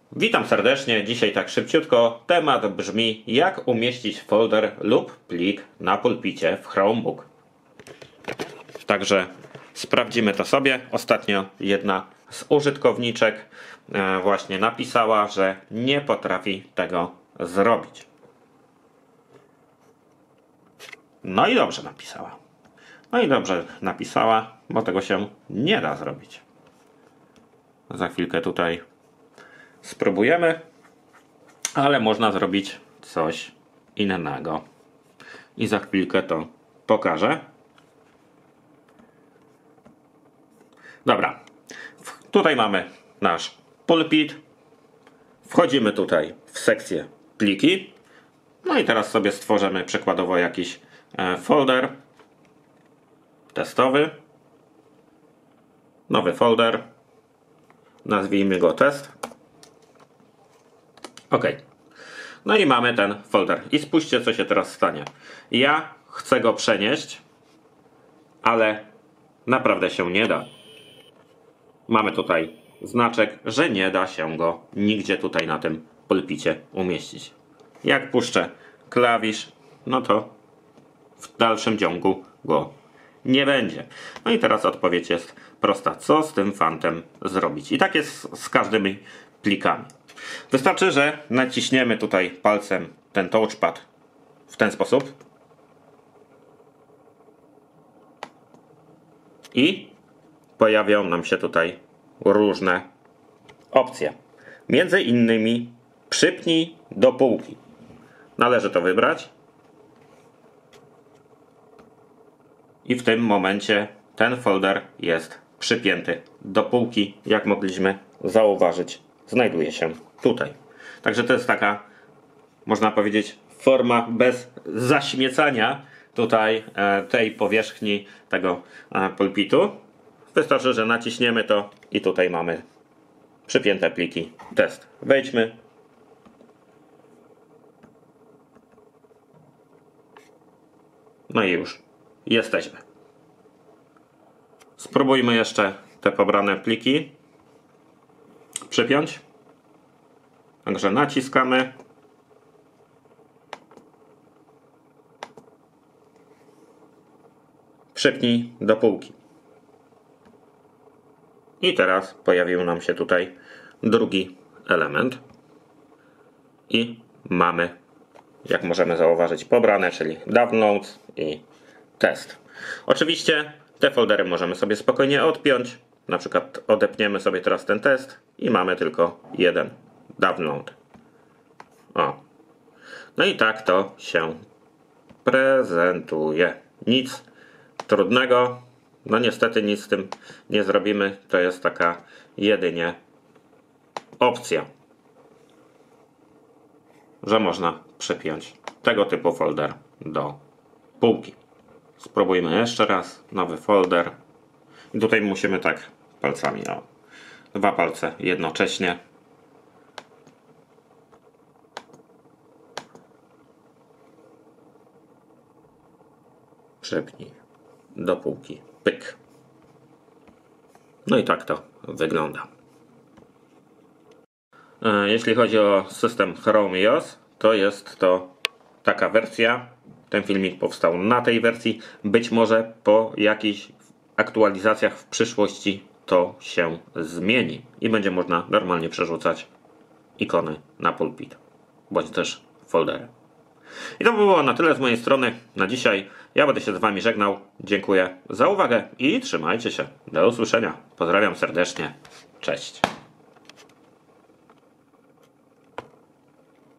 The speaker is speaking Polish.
Witam serdecznie. Dzisiaj tak szybciutko. Temat brzmi: jak umieścić folder lub plik na pulpicie w Chromebook. Także sprawdzimy to sobie. Ostatnio jedna z użytkowniczek właśnie napisała, że nie potrafi tego zrobić. No i dobrze napisała. Bo tego się nie da zrobić. Za chwilkę tutaj spróbujemy, ale można zrobić coś innego. I za chwilkę to pokażę. Dobra, tutaj mamy nasz pulpit. Wchodzimy tutaj w sekcję pliki. No i teraz sobie stworzymy przykładowo jakiś folder testowy. Nowy folder. Nazwijmy go test. OK. No i mamy ten folder. I spójrzcie, co się teraz stanie. Ja chcę go przenieść, ale naprawdę się nie da. Mamy tutaj znaczek, że nie da się go nigdzie tutaj na tym pulpicie umieścić. Jak puszczę klawisz, no to w dalszym ciągu go nie będzie. No i teraz odpowiedź jest prosta. Co z tym fantem zrobić? I tak jest z każdymi plikami. Wystarczy, że naciśniemy tutaj palcem ten touchpad w ten sposób i pojawią nam się tutaj różne opcje. Między innymi przypnij do półki. Należy to wybrać. I w tym momencie ten folder jest przypięty do półki. Jak mogliśmy zauważyć, znajduje się tutaj. Także to jest taka, można powiedzieć, forma bez zaśmiecania tutaj tej powierzchni tego pulpitu. Wystarczy, że naciśniemy to i tutaj mamy przypięte pliki test. Wejdźmy. No i już jesteśmy. Spróbujmy jeszcze te pobrane pliki przypiąć. Także naciskamy. Przypnij do półki. I teraz pojawił nam się tutaj drugi element. I mamy, jak możemy zauważyć, pobrane, czyli download i test. Oczywiście te foldery możemy sobie spokojnie odpiąć. Na przykład odepniemy sobie teraz ten test i mamy tylko jeden download. O. No i tak to się prezentuje. Nic trudnego. No niestety nic z tym nie zrobimy. To jest taka jedynie opcja, że można przypiąć tego typu folder do półki. Spróbujmy jeszcze raz. Nowy folder. I tutaj musimy tak palcami. O, dwa palce jednocześnie. Przypnij do półki. Pyk. No i tak to wygląda. Jeśli chodzi o system Chrome OS, to jest to taka wersja. Ten filmik powstał na tej wersji. Być może po jakichś aktualizacjach w przyszłości to się zmieni i będzie można normalnie przerzucać ikony na pulpit, bądź też foldery. I to by było na tyle z mojej strony na dzisiaj. Ja będę się z Wami żegnał. Dziękuję za uwagę i trzymajcie się. Do usłyszenia. Pozdrawiam serdecznie. Cześć.